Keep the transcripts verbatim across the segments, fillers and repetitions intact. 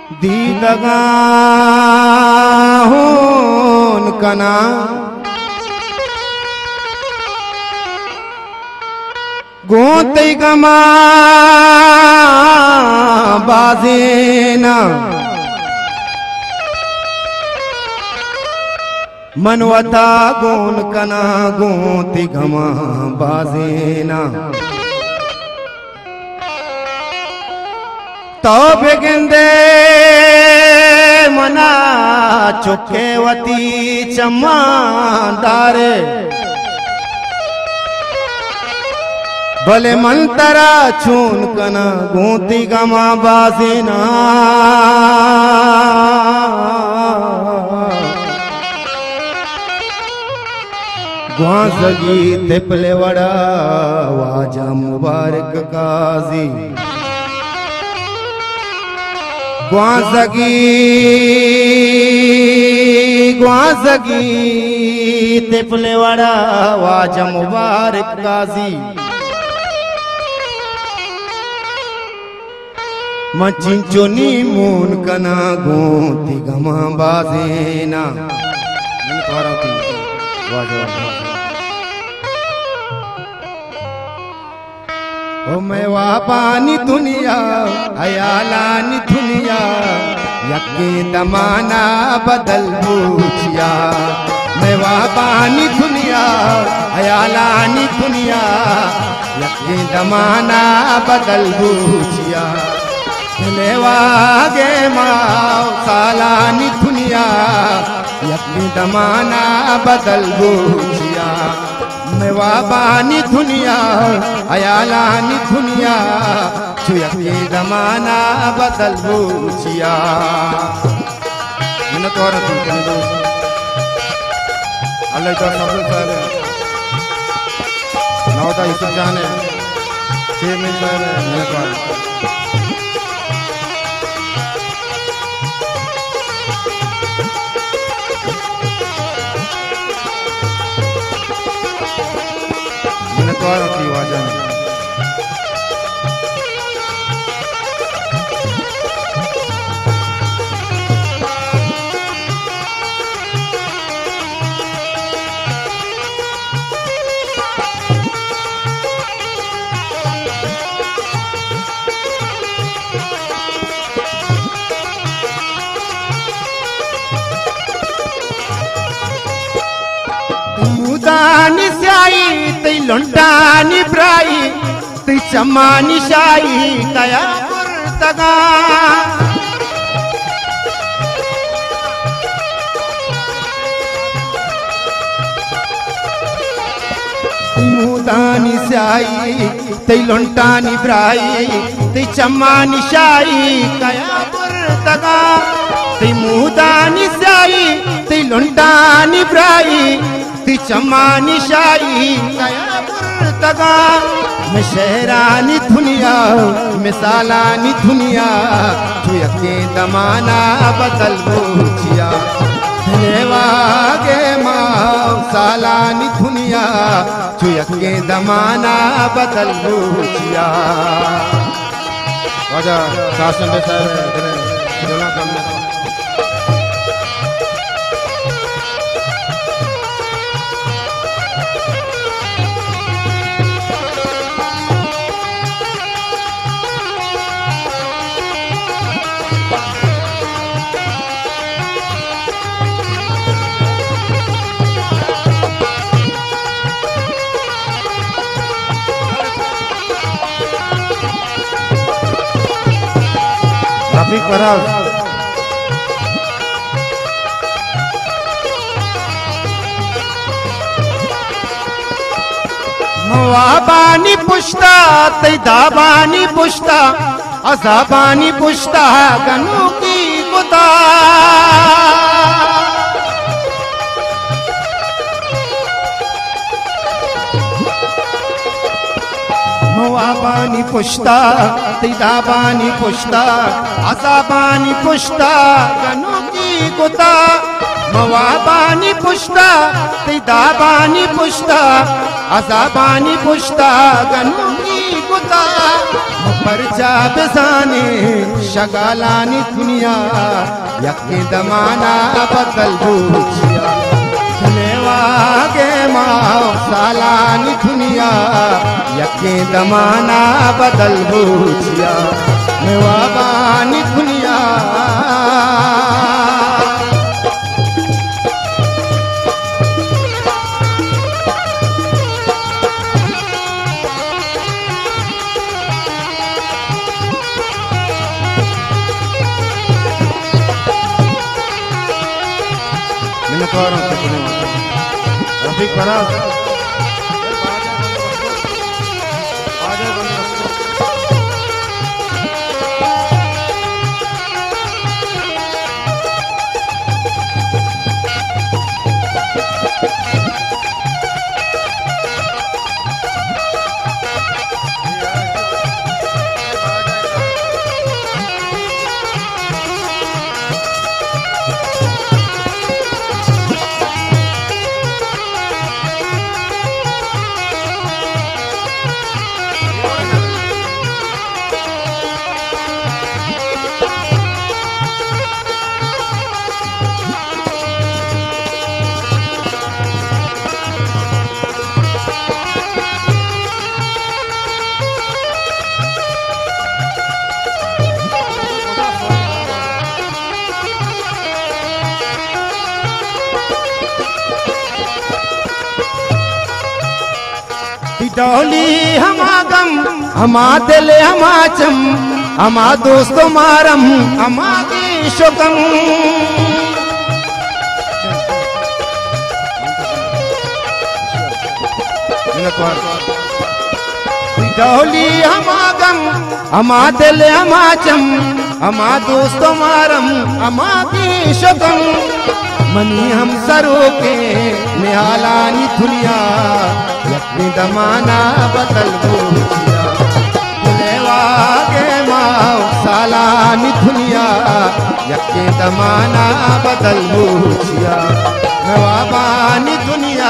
दीदगा होन कना गोते गमा बाजेना मनवता गोन कना गोते गमा बाजेना तो बेगिंदे मना चुकेवती चम्मादारे भले मंतरा चून कना गोती गमा बाजेना ग्वासगी तिपले वड़ा वाजा मुबारक काजी ग्वासगी ग्वासगी तिपले वड़ा वाजा मुबारक काजी मचिंचोनी मून कना गोती गमा बाजेना ओ मैं वापानी दुनिया अयालानी दुनिया यके दमाना बदल बूचिया मैं वापानी दुनिया अयालानी दुनिया यके दमाना बदल बूचिया लेवागे माओ सालानी दुनिया यके दमाना बदल बूचिया मैं वाबानी दुनिया अयालानी दुनिया छुयके दमाना बदल बूचिया मैंने तो और तुम कहने दो अल्लाह तो सब सारे नौता यूसुफ जाने छह मिनट सारे मैंने तो और अपनी वाजा मुदानी स्याई तई लुंटानी ब्राई तई चमानी शाई कया पुरतगा मुदानी स्याई तई लुंटानी ब्राई तई चमानी शाई कया पुरतगा तई मुदानी स्याई तई लुंटानी ब्राई चमानी शाही कया पुरतगा मैं शहरानी दुनिया मिसालानी दुनिया छुयके दमाना बदल बूचिया लेवागे माओ सालानी दुनिया छुयके दमाना बदल बूचिया वाजा शासन पे सारे जोना करना Rafiq Baral वाबानी पुश्ता तई दाबानी पुश्ता अजाबानी पुश्ता गनु की गुदा वाबानी पुश्ता तई दाबानी पुश्ता अजाबानी पुश्ता गनु की गुदा मवाबानी पुश्ता तई दाबानी पुश्ता अजाबानी पुश्ता गनु की गुदा परचा बेसाने शगालानी दुनिया यके दमाना बदल बूचिया वागे माओ सालानी दुनिया यके दमाना बदल बूचिया वाबानी दुनिया रफीक फराज डोली हमा गम हमा दिल हमा चम हमा दोस्तों मारम हमा शोकम डोली हमा गम हमा दिल हमा चम हमा दोस्तों मारम हमा शोकम मनी हम सरो के निहालानी दुनिया यके दमाना बदल बूचिया वागे माओ सालानी दुनिया यके दमाना बदल बूचिया वाबानी दुनिया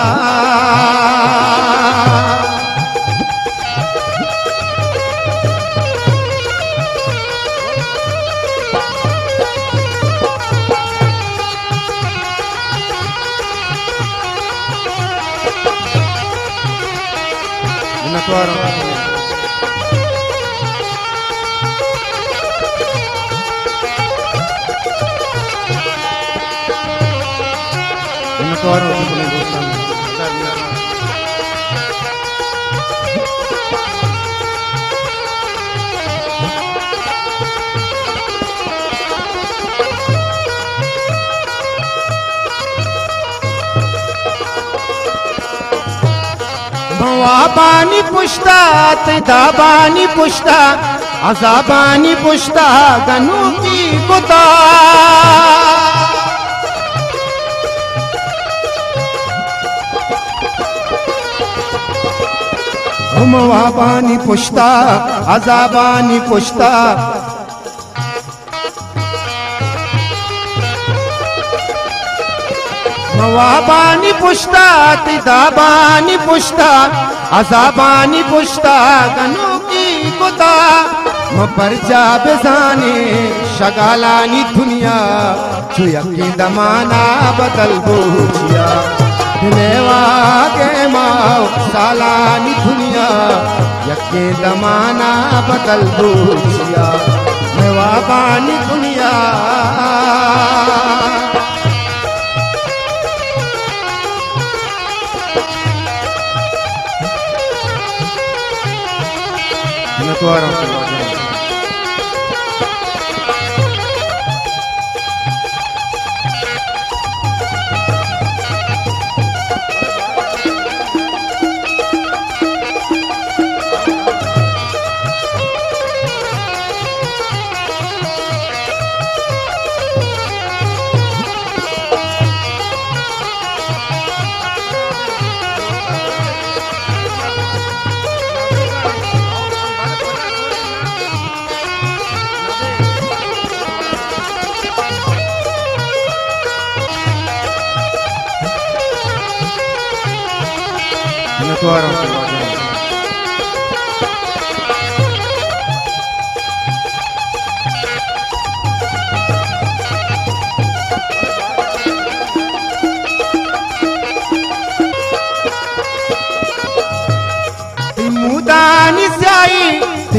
वाबानी पुश्ता दाबानी पुश्ता अजाबानी पुश्ता गनू की बुता हम वाबानी पुश्ता अजाबानी पुश्ता वाबानी पुश्ता दाबानी पुश्ता अजाबानी पुश्ता गनू की बुता परचा बेसाने शगालानी दुनिया यके दमाना बदल बूचिया वागे माओ सालानी दुनिया यके दमाना बदल बूचिया वाबानी दुनिया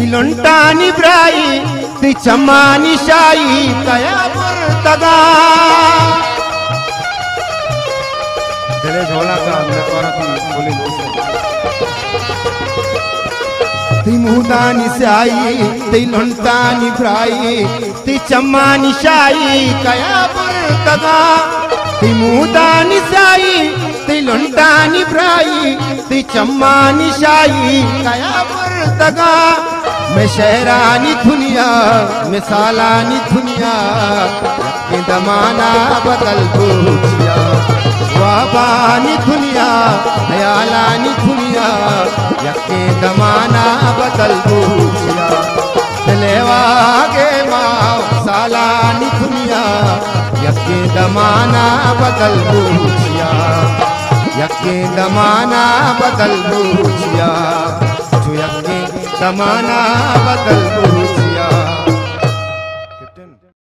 तिलुंटानी ब्राई ती चम्मानी शाई कया बुर्तगा दिले झोला का मैं तोरा की बोली ती मुदानी शाई तिलुंटानी ब्राई ती चम्मानी शाई कया बुर्तगा ती मुदानी शाई तिलुंटानी ब्राई ती चम्मानी शाई कया बुर्तगा मैं शहरानी दुनिया मैं सालानी दुनिया के दमाना बदल पूछिया वाबानी दुनिया हयालानी दुनिया यके दमाना बदल पूछिया तलेवा के माँ सालानी दुनिया यके दमाना बदल पूछिया यके दमाना बदल पूछिया जो यके दमाना बदल पूछिया।